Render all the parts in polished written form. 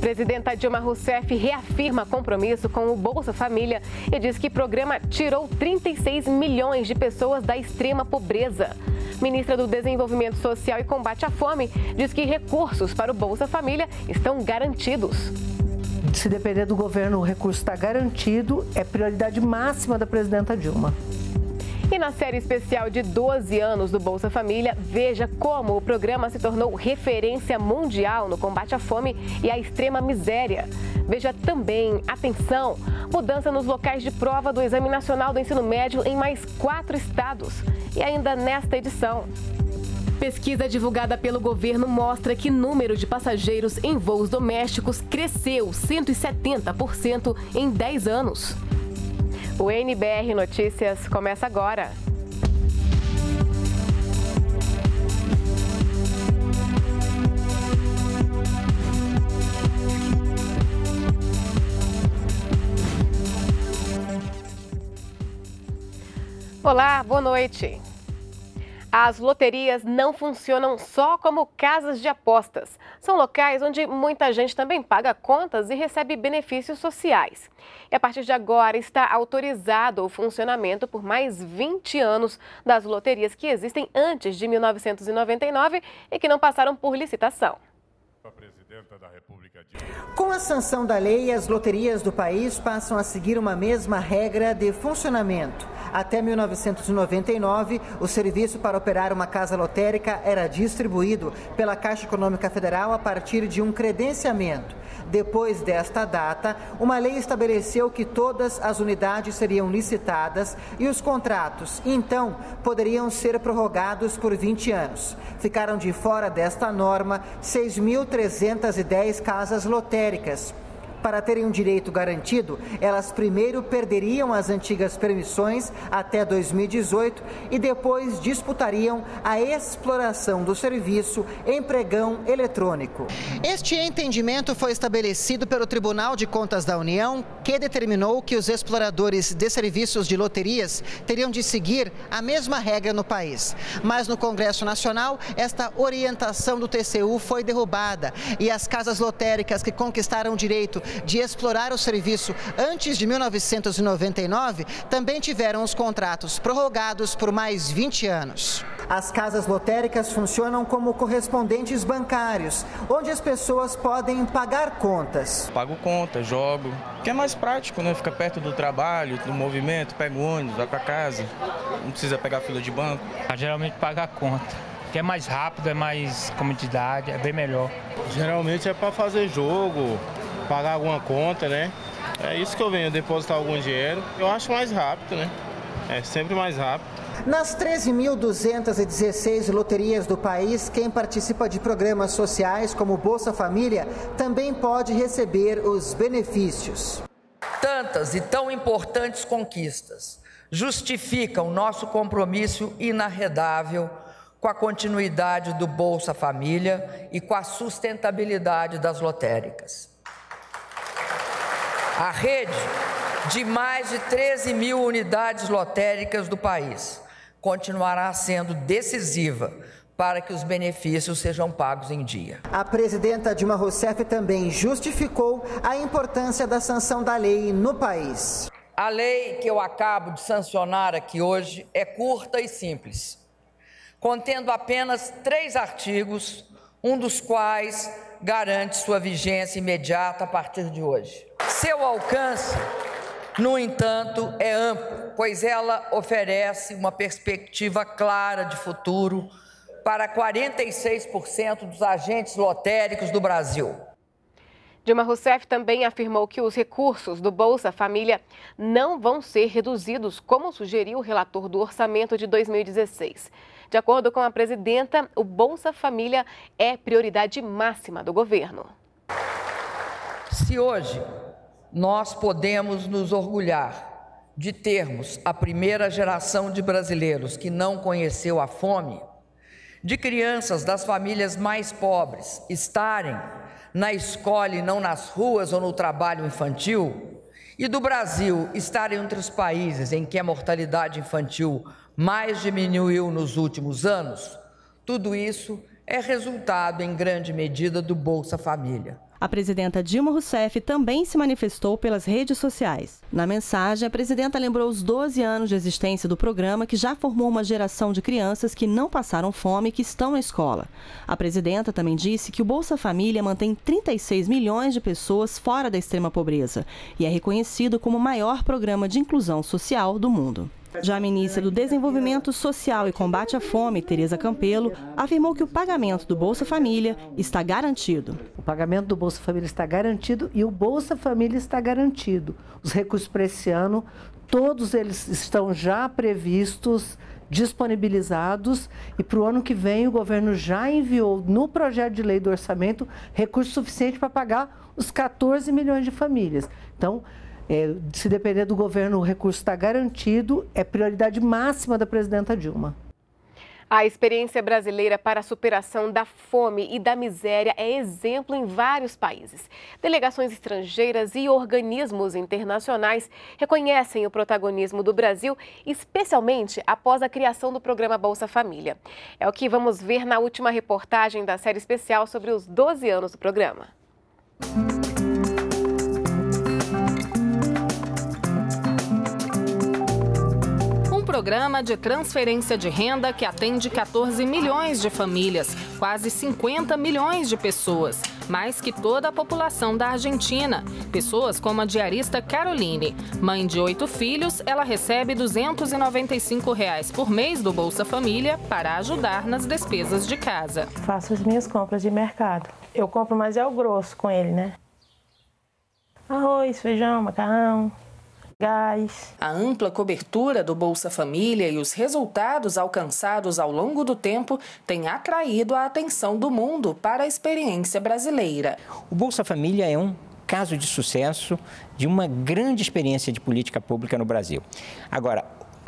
Presidenta Dilma Rousseff reafirma compromisso com o Bolsa Família e diz que o programa tirou 36 milhões de pessoas da extrema pobreza. Ministra do Desenvolvimento Social e Combate à Fome diz que recursos para o Bolsa Família estão garantidos. Se depender do governo, o recurso está garantido, é prioridade máxima da presidenta Dilma. E na série especial de 12 anos do Bolsa Família, veja como o programa se tornou referência mundial no combate à fome e à extrema miséria. Veja também, atenção, mudança nos locais de prova do Exame Nacional do Ensino Médio em mais 4 estados. E ainda nesta edição, pesquisa divulgada pelo governo mostra que o número de passageiros em voos domésticos cresceu 170% em 10 anos. O NBR Notícias começa agora. Olá, boa noite. As loterias não funcionam só como casas de apostas. São locais onde muita gente também paga contas e recebe benefícios sociais. E a partir de agora está autorizado o funcionamento por mais 20 anos das loterias que existem antes de 1999 e que não passaram por licitação. Com a sanção da lei, as loterias do país passam a seguir uma mesma regra de funcionamento. Até 1999, o serviço para operar uma casa lotérica era distribuído pela Caixa Econômica Federal a partir de um credenciamento. Depois desta data, uma lei estabeleceu que todas as unidades seriam licitadas e os contratos, então, poderiam ser prorrogados por 20 anos. Ficaram de fora desta norma 6.310 casas lotéricas. Para terem um direito garantido, elas primeiro perderiam as antigas permissões até 2018 e depois disputariam a exploração do serviço em pregão eletrônico. Este entendimento foi estabelecido pelo Tribunal de Contas da União, que determinou que os exploradores de serviços de loterias teriam de seguir a mesma regra no país. Mas no Congresso Nacional, esta orientação do TCU foi derrubada e as casas lotéricas que conquistaram o direito de explorar o serviço antes de 1999 também tiveram os contratos prorrogados por mais 20 anos. As casas lotéricas funcionam como correspondentes bancários, onde as pessoas podem pagar contas. Pago conta, jogo, que é mais prático, né? Fica perto do trabalho, do movimento, pega o ônibus, vai para casa, não precisa pegar fila de banco. Geralmente paga a conta, que é mais rápido, é mais comodidade, é bem melhor. Geralmente é para fazer jogo, pagar alguma conta, né? É isso que eu venho, depositar algum dinheiro. Eu acho mais rápido, né? É sempre mais rápido. Nas 13.216 loterias do país, quem participa de programas sociais como o Bolsa Família também pode receber os benefícios. Tantas e tão importantes conquistas justificam nosso compromisso inarredável com a continuidade do Bolsa Família e com a sustentabilidade das lotéricas. A rede de mais de 13 mil unidades lotéricas do país continuará sendo decisiva para que os benefícios sejam pagos em dia. A presidenta Dilma Rousseff também justificou a importância da sanção da lei no país. A lei que eu acabo de sancionar aqui hoje é curta e simples, contendo apenas 3 artigos, um dos quais garante sua vigência imediata a partir de hoje. Seu alcance, no entanto, é amplo, pois ela oferece uma perspectiva clara de futuro para 46% dos agentes lotéricos do Brasil. Dilma Rousseff também afirmou que os recursos do Bolsa Família não vão ser reduzidos, como sugeriu o relator do orçamento de 2016. De acordo com a presidenta, o Bolsa Família é prioridade máxima do governo. Se hoje nós podemos nos orgulhar de termos a primeira geração de brasileiros que não conheceu a fome, de crianças das famílias mais pobres estarem na escola e não nas ruas ou no trabalho infantil, e do Brasil estar entre os países em que a mortalidade infantil mais diminuiu nos últimos anos, tudo isso é resultado em grande medida do Bolsa Família. A presidenta Dilma Rousseff também se manifestou pelas redes sociais. Na mensagem, a presidenta lembrou os 12 anos de existência do programa, que já formou uma geração de crianças que não passaram fome e que estão na escola. A presidenta também disse que o Bolsa Família mantém 36 milhões de pessoas fora da extrema pobreza e é reconhecido como o maior programa de inclusão social do mundo. Já a ministra do Desenvolvimento Social e Combate à Fome, Tereza Campelo, afirmou que o pagamento do Bolsa Família está garantido. O pagamento do Bolsa Família está garantido e o Bolsa Família está garantido. Os recursos para esse ano, todos eles estão já previstos, disponibilizados, e para o ano que vem o governo já enviou no projeto de lei do orçamento recurso suficiente para pagar os 14 milhões de famílias. Então, se depender do governo, o recurso está garantido, é prioridade máxima da presidenta Dilma. A experiência brasileira para a superação da fome e da miséria é exemplo em vários países. Delegações estrangeiras e organismos internacionais reconhecem o protagonismo do Brasil, especialmente após a criação do programa Bolsa Família. É o que vamos ver na última reportagem da série especial sobre os 12 anos do programa. Programa de transferência de renda que atende 14 milhões de famílias, quase 50 milhões de pessoas, mais que toda a população da Argentina. Pessoas como a diarista Caroline. Mãe de 8 filhos, ela recebe R$ 295 por mês do Bolsa Família para ajudar nas despesas de casa. Faço as minhas compras de mercado. Eu compro mais o grosso com ele, né? Arroz, feijão, macarrão, gás. A ampla cobertura do Bolsa Família e os resultados alcançados ao longo do tempo têm atraído a atenção do mundo para a experiência brasileira. O Bolsa Família é um caso de sucesso de uma grande experiência de política pública no Brasil. Agora,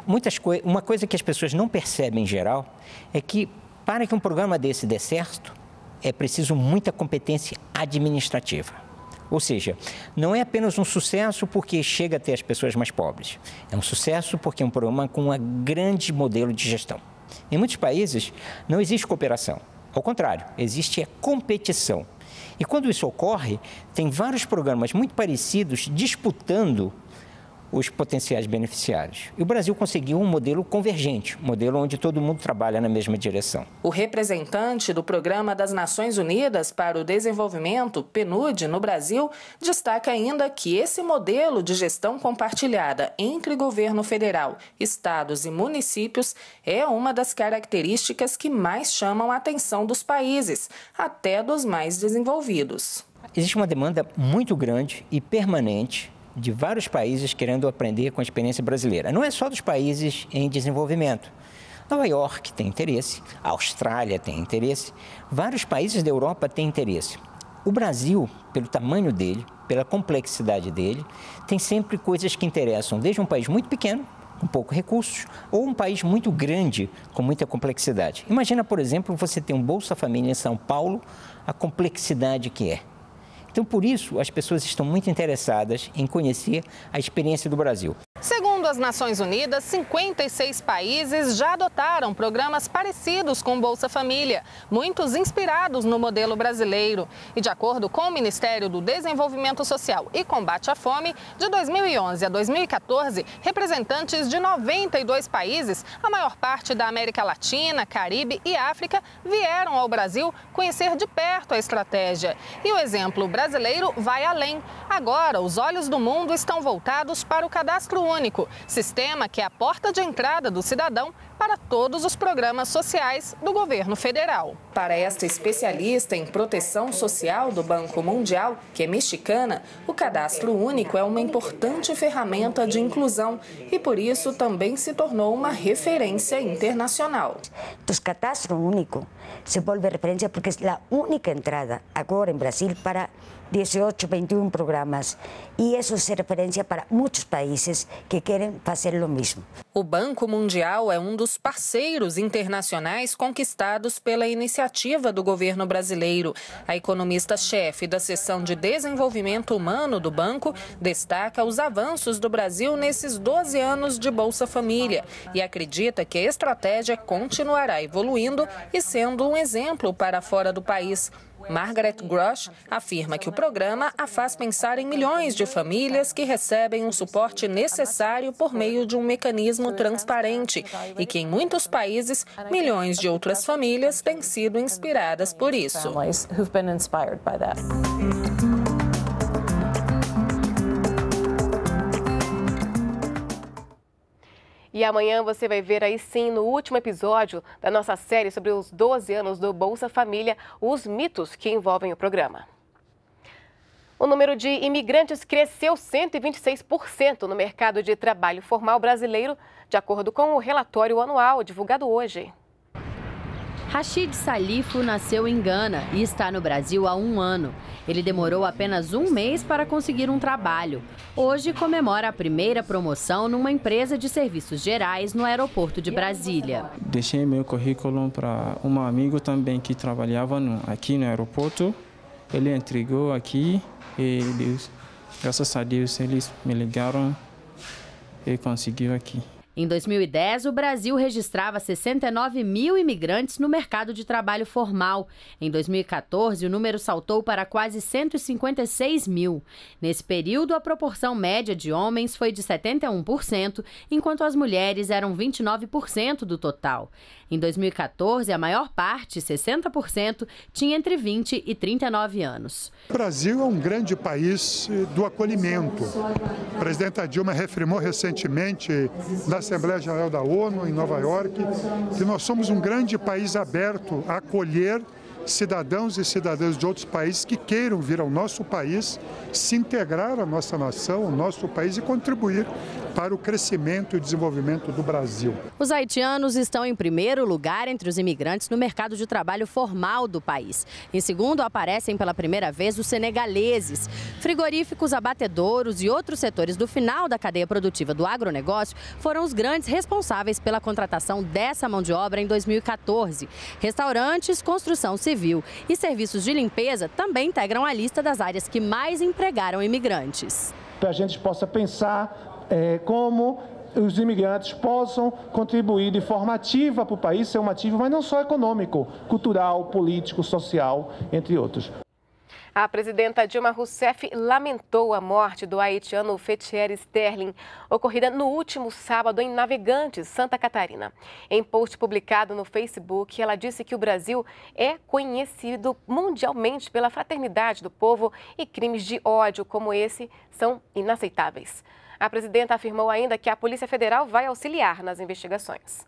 uma coisa que as pessoas não percebem em geral é que para que um programa desse dê certo, é preciso muita competência administrativa. Ou seja, não é apenas um sucesso porque chega até as pessoas mais pobres. É um sucesso porque é um programa com um grande modelo de gestão. Em muitos países não existe cooperação. Ao contrário, existe a competição. E quando isso ocorre, tem vários programas muito parecidos disputando os potenciais beneficiários. E o Brasil conseguiu um modelo convergente, um modelo onde todo mundo trabalha na mesma direção. O representante do Programa das Nações Unidas para o Desenvolvimento, PNUD, no Brasil, destaca ainda que esse modelo de gestão compartilhada entre governo federal, estados e municípios é uma das características que mais chamam a atenção dos países, até dos mais desenvolvidos. Existe uma demanda muito grande e permanente de vários países querendo aprender com a experiência brasileira. Não é só dos países em desenvolvimento. Nova York tem interesse, a Austrália tem interesse, vários países da Europa têm interesse. O Brasil, pelo tamanho dele, pela complexidade dele, tem sempre coisas que interessam, desde um país muito pequeno, com poucos recursos, ou um país muito grande, com muita complexidade. Imagina, por exemplo, você ter um Bolsa Família em São Paulo, a complexidade que é. Então, por isso, as pessoas estão muito interessadas em conhecer a experiência do Brasil. Segundo as Nações Unidas, 56 países já adotaram programas parecidos com o Bolsa Família, muitos inspirados no modelo brasileiro. E de acordo com o Ministério do Desenvolvimento Social e Combate à Fome, de 2011 a 2014, representantes de 92 países, a maior parte da América Latina, Caribe e África, vieram ao Brasil conhecer de perto a estratégia. E o exemplo brasileiro vai além. Agora, os olhos do mundo estão voltados para o Cadastro Único, sistema que é a porta de entrada do cidadão para todos os programas sociais do governo federal. Para esta especialista em proteção social do Banco Mundial, que é mexicana, o Cadastro Único é uma importante ferramenta de inclusão e, por isso, também se tornou uma referência internacional. O Cadastro Único se volve referência porque é a única entrada agora em Brasil para 18, 21 programas. E isso é referência para muitos países que querem fazer o mesmo. O Banco Mundial é um dos dos parceiros internacionais conquistados pela iniciativa do governo brasileiro. A economista-chefe da seção de desenvolvimento humano do banco destaca os avanços do Brasil nesses 12 anos de Bolsa Família e acredita que a estratégia continuará evoluindo e sendo um exemplo para fora do país. Margaret Grosch afirma que o programa a faz pensar em milhões de famílias que recebem o suporte necessário por meio de um mecanismo transparente e que, em muitos países, milhões de outras famílias têm sido inspiradas por isso. E amanhã você vai ver aí sim, no último episódio da nossa série sobre os 12 anos do Bolsa Família, os mitos que envolvem o programa. O número de imigrantes cresceu 126% no mercado de trabalho formal brasileiro, de acordo com o relatório anual divulgado hoje. Rashid Salifo nasceu em Gana e está no Brasil há 1 ano. Ele demorou apenas 1 mês para conseguir um trabalho. Hoje comemora a primeira promoção numa empresa de serviços gerais no aeroporto de Brasília. Deixei meu currículo para um amigo também que trabalhava aqui no aeroporto. Ele entregou aqui e graças a Deus eles me ligaram e conseguiu aqui. Em 2010, o Brasil registrava 69 mil imigrantes no mercado de trabalho formal. Em 2014, o número saltou para quase 156 mil. Nesse período, a proporção média de homens foi de 71%, enquanto as mulheres eram 29% do total. Em 2014, a maior parte, 60%, tinha entre 20 e 39 anos. O Brasil é um grande país do acolhimento. A presidenta Dilma reafirmou recentemente na Assembleia Geral da ONU, em Nova York, que nós somos um grande país aberto a acolher cidadãos e cidadãs de outros países que queiram vir ao nosso país, se integrar à nossa nação, ao nosso país e contribuir para o crescimento e desenvolvimento do Brasil. Os haitianos estão em primeiro lugar entre os imigrantes no mercado de trabalho formal do país. Em segundo, aparecem pela primeira vez os senegaleses. Frigoríficos, abatedouros e outros setores do final da cadeia produtiva do agronegócio foram os grandes responsáveis pela contratação dessa mão de obra em 2014. Restaurantes, construção civil e serviços de limpeza também integram a lista das áreas que mais empregaram imigrantes. Para a gente possa pensar como os imigrantes possam contribuir de forma ativa para o país, ser um ativo, mas não só econômico, cultural, político, social, entre outros. A presidenta Dilma Rousseff lamentou a morte do haitiano Fetier Sterling, ocorrida no último sábado em Navegantes, Santa Catarina. Em post publicado no Facebook, ela disse que o Brasil é conhecido mundialmente pela fraternidade do povo e crimes de ódio como esse são inaceitáveis. A presidenta afirmou ainda que a Polícia Federal vai auxiliar nas investigações.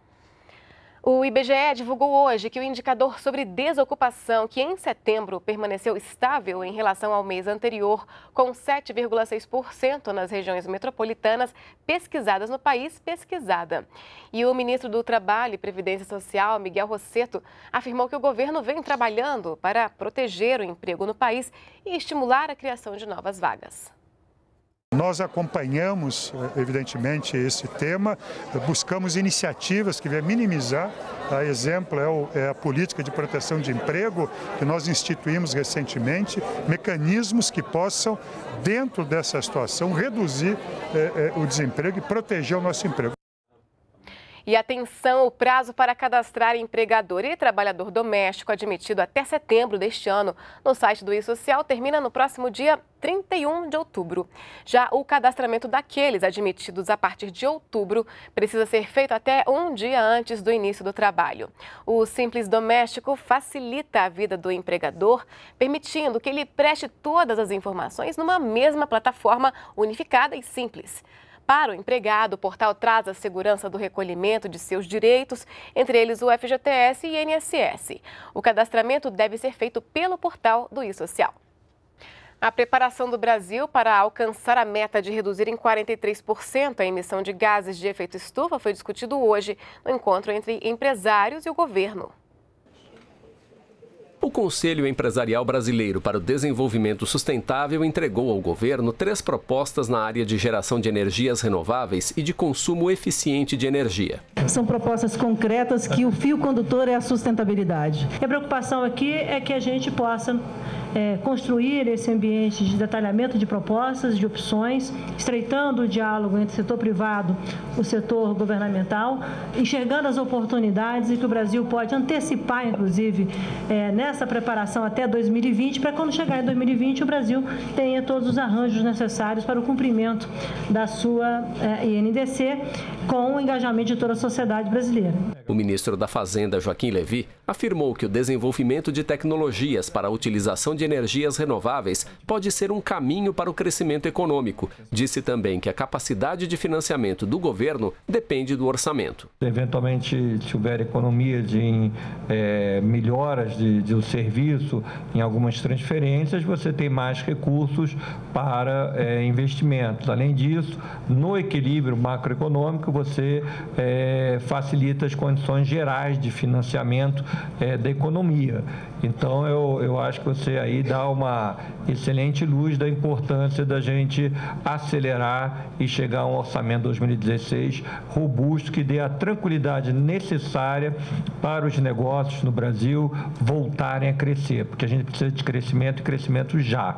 O IBGE divulgou hoje que o indicador sobre desocupação, que em setembro permaneceu estável em relação ao mês anterior, com 7,6% nas regiões metropolitanas pesquisadas no país, E o ministro do Trabalho e Previdência Social, Miguel Rossetto, afirmou que o governo vem trabalhando para proteger o emprego no país e estimular a criação de novas vagas. Nós acompanhamos, evidentemente, esse tema, buscamos iniciativas que venham minimizar. Exemplo é a política de proteção de emprego, que nós instituímos recentemente, mecanismos que possam, dentro dessa situação, reduzir o desemprego e proteger o nosso emprego. E atenção, o prazo para cadastrar empregador e trabalhador doméstico admitido até setembro deste ano no site do E-Social termina no próximo dia 31 de outubro. Já o cadastramento daqueles admitidos a partir de outubro precisa ser feito até um dia antes do início do trabalho. O Simples Doméstico facilita a vida do empregador, permitindo que ele preste todas as informações numa mesma plataforma unificada e simples. Para o empregado, o portal traz a segurança do recolhimento de seus direitos, entre eles o FGTS e INSS. O cadastramento deve ser feito pelo portal do E-Social. A preparação do Brasil para alcançar a meta de reduzir em 43% a emissão de gases de efeito estufa foi discutido hoje no encontro entre empresários e o governo. O Conselho Empresarial Brasileiro para o Desenvolvimento Sustentável entregou ao governo 3 propostas na área de geração de energias renováveis e de consumo eficiente de energia. São propostas concretas que o fio condutor é a sustentabilidade. A preocupação aqui é que a gente possa construir esse ambiente de detalhamento de propostas, de opções, estreitando o diálogo entre o setor privado e o setor governamental, enxergando as oportunidades e que o Brasil pode antecipar, inclusive, nessa preparação até 2020, para quando chegar em 2020 o Brasil tenha todos os arranjos necessários para o cumprimento da sua INDC com o engajamento de toda a sociedade brasileira. O ministro da Fazenda, Joaquim Levy, afirmou que o desenvolvimento de tecnologias para a utilização de energias renováveis pode ser um caminho para o crescimento econômico. Disse também que a capacidade de financiamento do governo depende do orçamento. Eventualmente, se houver economia de melhoras do serviço, em algumas transferências, você tem mais recursos para investimentos. Além disso, no equilíbrio macroeconômico, você facilita as condições gerais de financiamento da economia. Então, eu acho que você aí dá uma excelente luz da importância da gente acelerar e chegar a um orçamento 2016 robusto, que dê a tranquilidade necessária para os negócios no Brasil voltarem a crescer, porque a gente precisa de crescimento e crescimento já.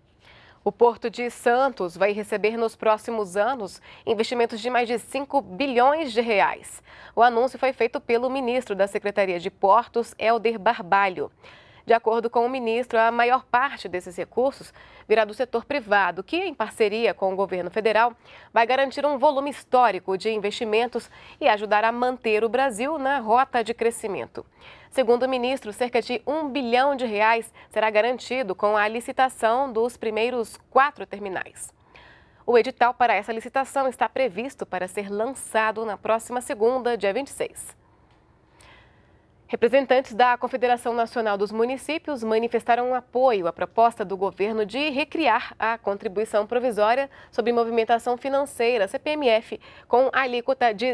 O Porto de Santos vai receber nos próximos anos investimentos de mais de 5 bilhões de reais. O anúncio foi feito pelo ministro da Secretaria de Portos, Helder Barbalho. De acordo com o ministro, a maior parte desses recursos virá do setor privado, que, em parceria com o governo federal, vai garantir um volume histórico de investimentos e ajudar a manter o Brasil na rota de crescimento. Segundo o ministro, cerca de 1 bilhão de reais será garantido com a licitação dos primeiros 4 terminais. O edital para essa licitação está previsto para ser lançado na próxima segunda, dia 26. Representantes da Confederação Nacional dos Municípios manifestaram apoio à proposta do governo de recriar a contribuição provisória sobre movimentação financeira, CPMF, com alíquota de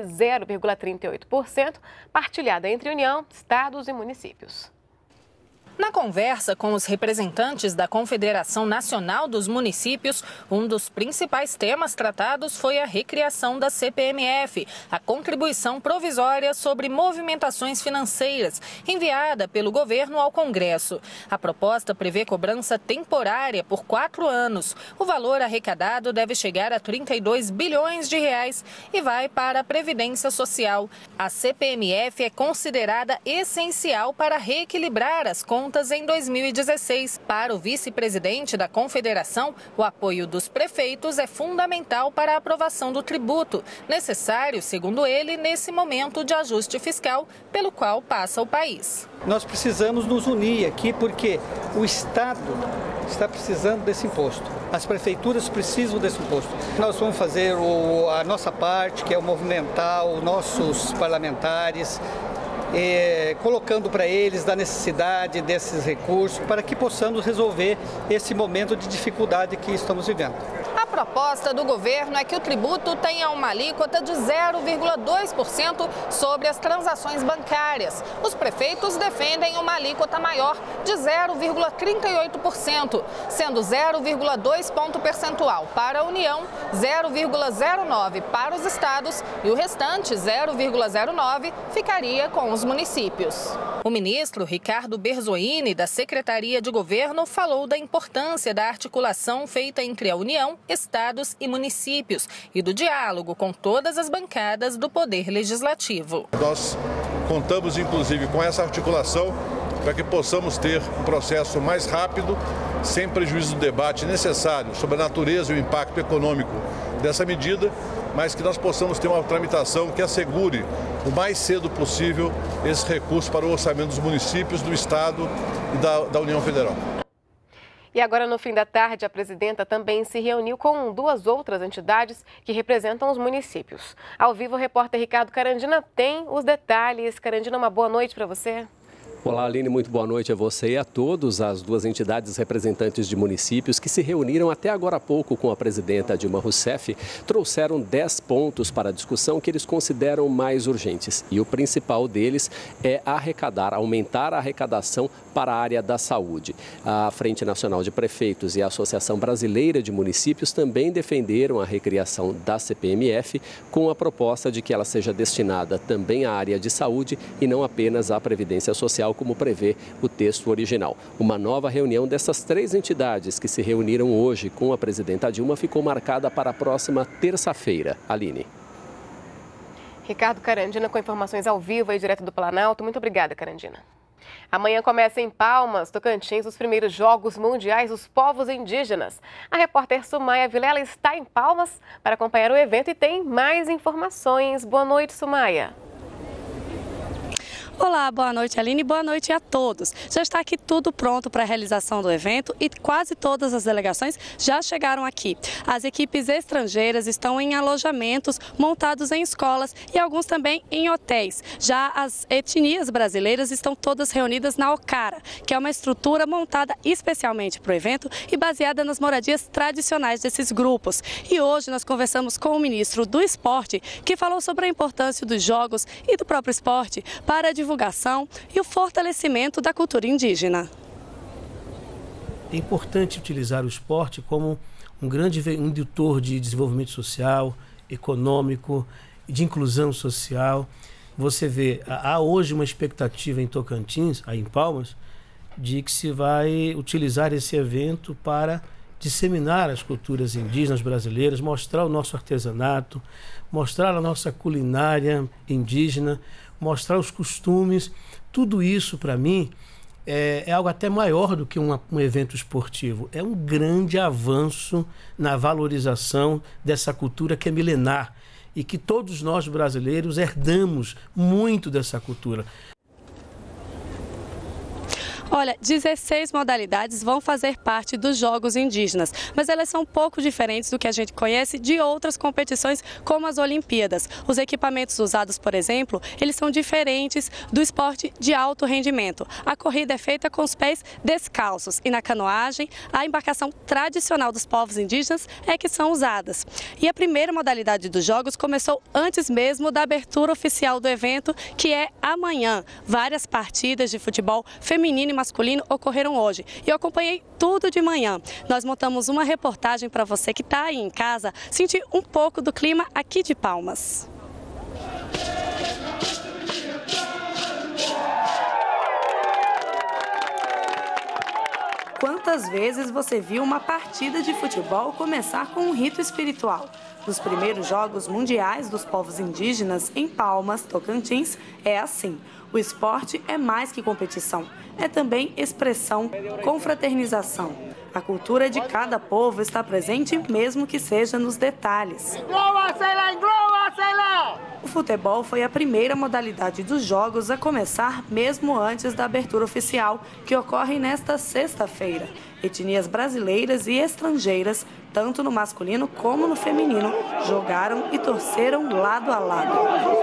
0,38%, partilhada entre União, estados e municípios. Na conversa com os representantes da Confederação Nacional dos Municípios, um dos principais temas tratados foi a recriação da CPMF, a contribuição provisória sobre movimentações financeiras, enviada pelo governo ao Congresso. A proposta prevê cobrança temporária por 4 anos. O valor arrecadado deve chegar a 32 bilhões de reais e vai para a Previdência Social. A CPMF é considerada essencial para reequilibrar as contas em 2016. Para o vice-presidente da Confederação, o apoio dos prefeitos é fundamental para a aprovação do tributo, necessário, segundo ele, nesse momento de ajuste fiscal pelo qual passa o país. Nós precisamos nos unir aqui porque o Estado está precisando desse imposto. As prefeituras precisam desse imposto. Nós vamos fazer a nossa parte, que é o movimentar os nossos parlamentares, colocando para eles da necessidade desses recursos para que possamos resolver esse momento de dificuldade que estamos vivendo. A proposta do governo é que o tributo tenha uma alíquota de 0,2% sobre as transações bancárias. Os prefeitos defendem uma alíquota maior de 0,38%, sendo 0,2 ponto percentual para a União, 0,09 para os estados e o restante, 0,09, ficaria com os municípios. O ministro Ricardo Berzoini, da Secretaria de Governo, falou da importância da articulação feita entre a União, estados e municípios e do diálogo com todas as bancadas do Poder Legislativo. Nós contamos, inclusive, com essa articulação para que possamos ter um processo mais rápido, sem prejuízo do debate necessário sobre a natureza e o impacto econômico dessa medida, mas que nós possamos ter uma tramitação que assegure o mais cedo possível esse recurso para o orçamento dos municípios, do Estado e da União Federal. E agora, no fim da tarde, a presidenta também se reuniu com 2 outras entidades que representam os municípios. Ao vivo, o repórter Ricardo Carandina tem os detalhes. Carandina, uma boa noite para você. Olá, Aline, muito boa noite a você e a todos. As duas entidades representantes de municípios que se reuniram até agora há pouco com a presidenta Dilma Rousseff trouxeram 10 pontos para a discussão que eles consideram mais urgentes. E o principal deles é aumentar a arrecadação para a área da saúde. A Frente Nacional de Prefeitos e a Associação Brasileira de Municípios também defenderam a recriação da CPMF com a proposta de que ela seja destinada também à área de saúde e não apenas à Previdência Social, como prevê o texto original. Uma nova reunião dessas 3 entidades que se reuniram hoje com a presidenta Dilma ficou marcada para a próxima terça-feira. Aline. Ricardo Carandina com informações ao vivo aí direto do Planalto. Muito obrigada, Carandina. Amanhã começa em Palmas, Tocantins, os primeiros Jogos Mundiais dos Povos Indígenas. A repórter Sumaia Vilela está em Palmas para acompanhar o evento e tem mais informações. Boa noite, Sumaia. Olá, boa noite, Aline, boa noite a todos. Já está aqui tudo pronto para a realização do evento e quase todas as delegações já chegaram aqui. As equipes estrangeiras estão em alojamentos montados em escolas e alguns também em hotéis. Já as etnias brasileiras estão todas reunidas na Ocara, que é uma estrutura montada especialmente para o evento e baseada nas moradias tradicionais desses grupos. E hoje nós conversamos com o ministro do Esporte, que falou sobre a importância dos jogos e do próprio esporte para a divulgação e o fortalecimento da cultura indígena. É importante utilizar o esporte como um grande indutor de desenvolvimento social, econômico, de inclusão social. Você vê, há hoje uma expectativa em Tocantins, aí em Palmas, de que se vai utilizar esse evento para disseminar as culturas indígenas brasileiras, mostrar o nosso artesanato, mostrar a nossa culinária indígena, mostrar os costumes. Tudo isso, para mim, é algo até maior do que um evento esportivo. É um grande avanço na valorização dessa cultura que é milenar e que todos nós brasileiros herdamos muito dessa cultura. Olha, 16 modalidades vão fazer parte dos Jogos Indígenas, mas elas são um pouco diferentes do que a gente conhece de outras competições, como as Olimpíadas. Os equipamentos usados, por exemplo, eles são diferentes do esporte de alto rendimento. A corrida é feita com os pés descalços e na canoagem, a embarcação tradicional dos povos indígenas é que são usadas. E a primeira modalidade dos Jogos começou antes mesmo da abertura oficial do evento, que é amanhã. Várias partidas de futebol feminino e masculino ocorreram hoje e eu acompanhei tudo de manhã. Nós montamos uma reportagem para você que está aí em casa sentir um pouco do clima aqui de Palmas. Quantas vezes você viu uma partida de futebol começar com um rito espiritual? Nos primeiros Jogos Mundiais dos Povos Indígenas em Palmas, Tocantins, é assim. O esporte é mais que competição, é também expressão, confraternização. A cultura de cada povo está presente mesmo que seja nos detalhes. O futebol foi a primeira modalidade dos Jogos a começar mesmo antes da abertura oficial, que ocorre nesta sexta-feira. Etnias brasileiras e estrangeiras, tanto no masculino como no feminino, jogaram e torceram lado a lado.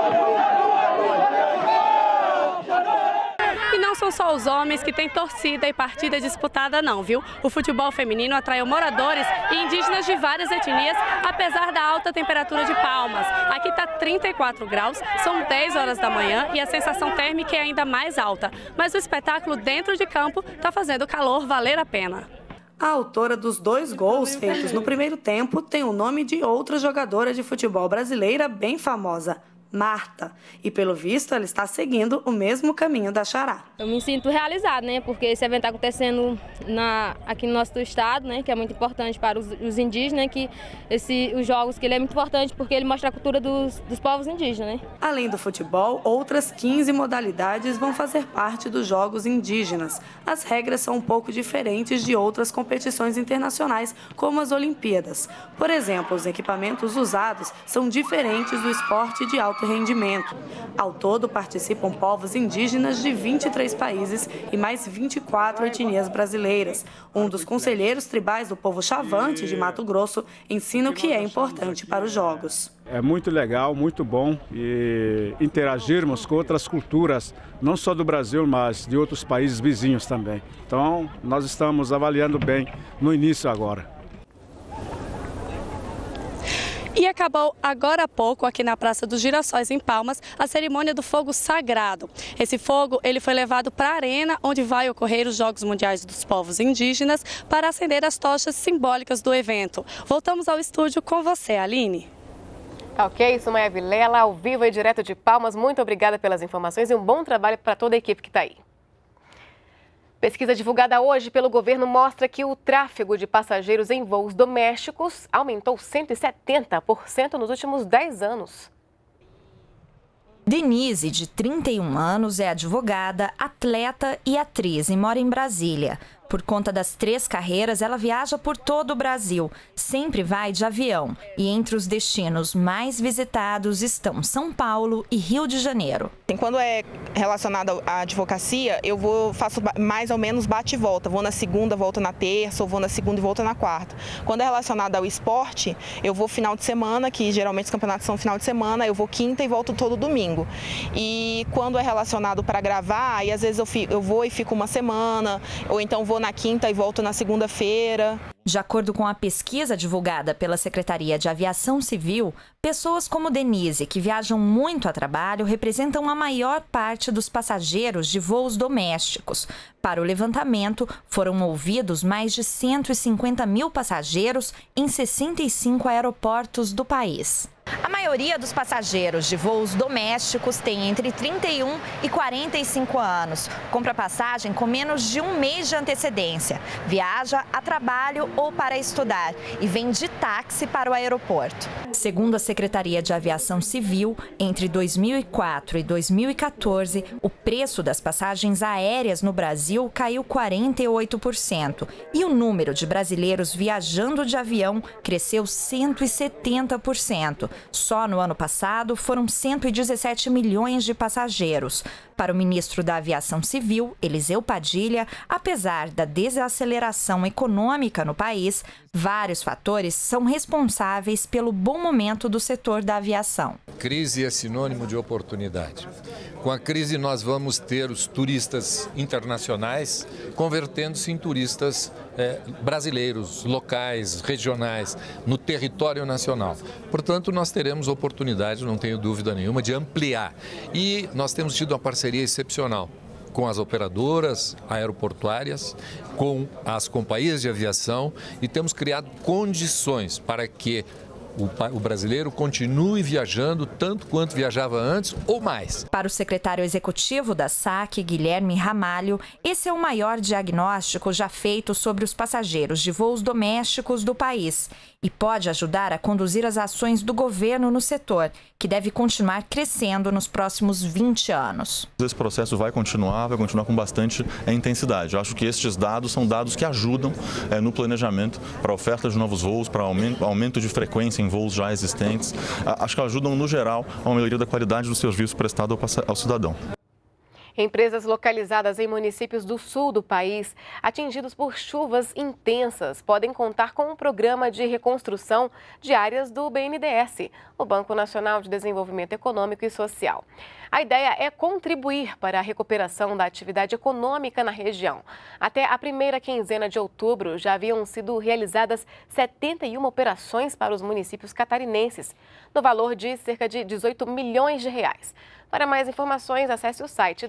E não são só os homens que têm torcida e partida disputada não, viu? O futebol feminino atraiu moradores e indígenas de várias etnias, apesar da alta temperatura de Palmas. Aqui está 34 graus, são 10 horas da manhã e a sensação térmica é ainda mais alta. Mas o espetáculo dentro de campo está fazendo o calor valer a pena. A autora dos 2 gols feitos no primeiro tempo tem o nome de outra jogadora de futebol brasileira bem famosa, Marta. E pelo visto ela está seguindo o mesmo caminho da Xará. Eu me sinto realizada, né? Porque esse evento está acontecendo aqui no nosso estado, né? Que é muito importante para os indígenas, que os jogos que ele é muito importante porque ele mostra a cultura dos povos indígenas, né? Além do futebol, outras 15 modalidades vão fazer parte dos Jogos Indígenas. As regras são um pouco diferentes de outras competições internacionais, como as Olimpíadas. Por exemplo, os equipamentos usados são diferentes do esporte de alto alto rendimento. Ao todo, participam povos indígenas de 23 países e mais 24 etnias brasileiras. Um dos conselheiros tribais do povo Chavante, de Mato Grosso, ensina o que é importante para os Jogos. É muito legal, muito bom e interagirmos com outras culturas, não só do Brasil, mas de outros países vizinhos também. Então, nós estamos avaliando bem no início agora. E acabou agora há pouco, aqui na Praça dos Girassóis, em Palmas, a cerimônia do fogo sagrado. Esse fogo ele foi levado para a arena, onde vai ocorrer os Jogos Mundiais dos Povos Indígenas, para acender as tochas simbólicas do evento. Voltamos ao estúdio com você, Aline. Ok, Sumaia Vilela, ao vivo e direto de Palmas. Muito obrigada pelas informações e um bom trabalho para toda a equipe que está aí. Pesquisa divulgada hoje pelo governo mostra que o tráfego de passageiros em voos domésticos aumentou 170% nos últimos 10 anos. Denise, de 31 anos, é advogada, atleta e atriz e mora em Brasília. Por conta das 3 carreiras, ela viaja por todo o Brasil. Sempre vai de avião. E entre os destinos mais visitados estão São Paulo e Rio de Janeiro. Quando é relacionado à advocacia, faço mais ou menos bate e volta. Vou na segunda, volto na terça, ou vou na segunda e volto na quarta. Quando é relacionado ao esporte, eu vou final de semana, que geralmente os campeonatos são final de semana, eu vou quinta e volto todo domingo. E quando é relacionado para gravar, aí às vezes eu vou e fico uma semana, ou então vou na quinta e volto na segunda-feira. De acordo com a pesquisa divulgada pela Secretaria de Aviação Civil, pessoas como Denise, que viajam muito a trabalho, representam a maior parte dos passageiros de voos domésticos. Para o levantamento, foram ouvidos mais de 150 mil passageiros em 65 aeroportos do país. A maioria dos passageiros de voos domésticos tem entre 31 e 45 anos. Compra passagem com menos de um mês de antecedência. Viaja a trabalho ou para estudar e vem de táxi para o aeroporto. Segundo a Secretaria de Aviação Civil, entre 2004 e 2014, o preço das passagens aéreas no Brasil caiu 48% e o número de brasileiros viajando de avião cresceu 170%. Só no ano passado foram 117 milhões de passageiros. Para o ministro da Aviação Civil, Eliseu Padilha, apesar da desaceleração econômica no país, vários fatores são responsáveis pelo bom momento do setor da aviação. Crise é sinônimo de oportunidade. Com a crise, nós vamos ter os turistas internacionais convertendo-se em turistas brasileiros, locais, regionais, no território nacional. Portanto, nós teremos oportunidade, não tenho dúvida nenhuma, de ampliar. E nós temos tido uma parceria excepcional com as operadoras aeroportuárias, com as companhias de aviação e temos criado condições para que o brasileiro continue viajando tanto quanto viajava antes ou mais. Para o secretário executivo da SAC, Guilherme Ramalho, esse é o maior diagnóstico já feito sobre os passageiros de voos domésticos do país e pode ajudar a conduzir as ações do governo no setor, que deve continuar crescendo nos próximos 20 anos. Esse processo vai continuar com bastante intensidade. Eu acho que estes dados são dados que ajudam no planejamento para a oferta de novos voos, para aumento de frequência em voos já existentes. Acho que ajudam, no geral, a uma melhoria da qualidade do serviço prestado ao cidadão. Empresas localizadas em municípios do sul do país, atingidos por chuvas intensas, podem contar com um programa de reconstrução de áreas do BNDES, o Banco Nacional de Desenvolvimento Econômico e Social. A ideia é contribuir para a recuperação da atividade econômica na região. Até a primeira quinzena de outubro, já haviam sido realizadas 71 operações para os municípios catarinenses, no valor de cerca de 18 milhões de reais. Para mais informações, acesse o site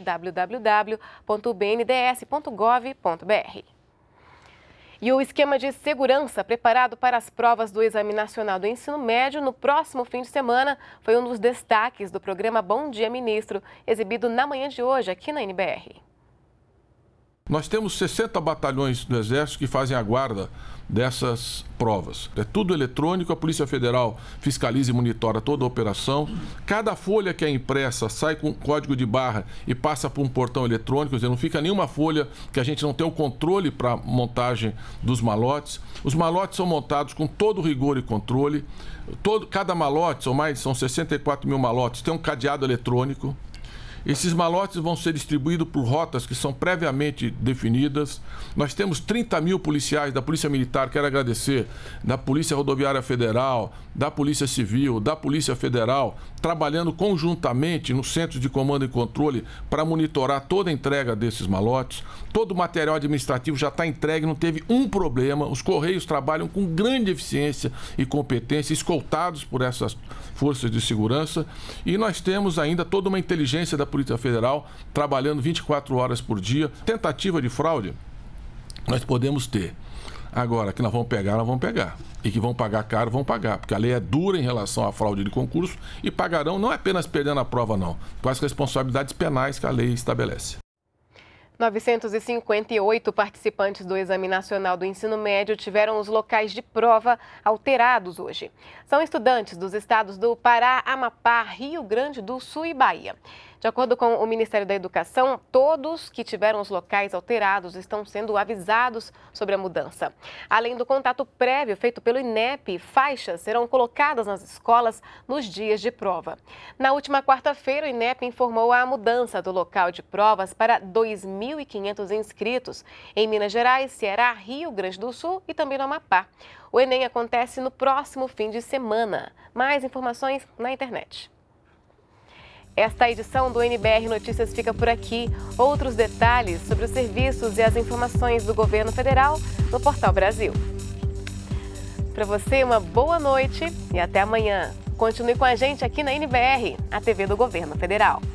www.bnds.gov.br. E o esquema de segurança preparado para as provas do Exame Nacional do Ensino Médio no próximo fim de semana foi um dos destaques do programa Bom Dia Ministro, exibido na manhã de hoje aqui na NBR. Nós temos 60 batalhões do Exército que fazem a guarda dessas provas. É tudo eletrônico, a Polícia Federal fiscaliza e monitora toda a operação. Cada folha que é impressa sai com código de barra e passa por um portão eletrônico, quer dizer, não fica nenhuma folha que a gente não tem o controle para a montagem dos malotes. Os malotes são montados com todo rigor e controle. Cada malote, são 64 mil malotes, tem um cadeado eletrônico. Esses malotes vão ser distribuídos por rotas que são previamente definidas. Nós temos 30 mil policiais da Polícia Militar, quero agradecer, da Polícia Rodoviária Federal, da Polícia Civil, da Polícia Federal, trabalhando conjuntamente no Centro de Comando e Controle para monitorar toda a entrega desses malotes. Todo o material administrativo já está entregue, não teve um problema. Os Correios trabalham com grande eficiência e competência, escoltados por essas forças de segurança. E nós temos ainda toda uma inteligência da Polícia Federal trabalhando 24 horas por dia. Tentativa de fraude nós podemos ter. Agora, que nós vamos pegar. E que vão pagar caro, vão pagar. Porque a lei é dura em relação à fraude de concurso e pagarão não apenas perdendo a prova, não. Com as responsabilidades penais que a lei estabelece. 958 participantes do Exame Nacional do Ensino Médio tiveram os locais de prova alterados hoje. São estudantes dos estados do Pará, Amapá, Rio Grande do Sul e Bahia. De acordo com o Ministério da Educação, todos que tiveram os locais alterados estão sendo avisados sobre a mudança. Além do contato prévio feito pelo INEP, faixas serão colocadas nas escolas nos dias de prova. Na última quarta-feira, o INEP informou a mudança do local de provas para 2.500 inscritos em Minas Gerais, Ceará, Rio Grande do Sul e também no Amapá. O Enem acontece no próximo fim de semana. Mais informações na internet. Esta edição do NBR Notícias fica por aqui. Outros detalhes sobre os serviços e as informações do governo federal no Portal Brasil. Para você, uma boa noite e até amanhã. Continue com a gente aqui na NBR, a TV do Governo Federal.